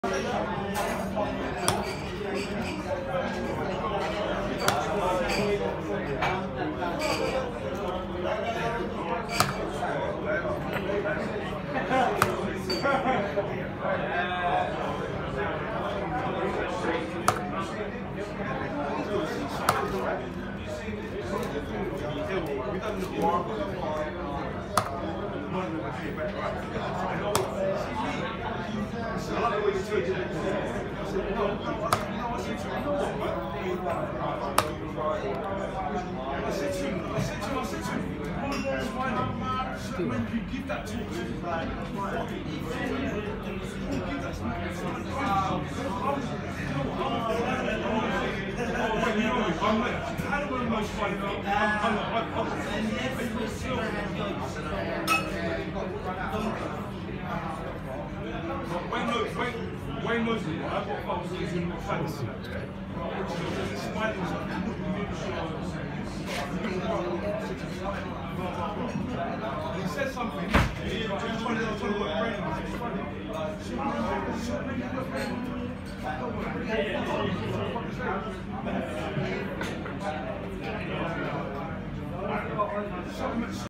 When you give that to Wayne knows me. I've got folks who's in the face. He said something. He's trying to work brain.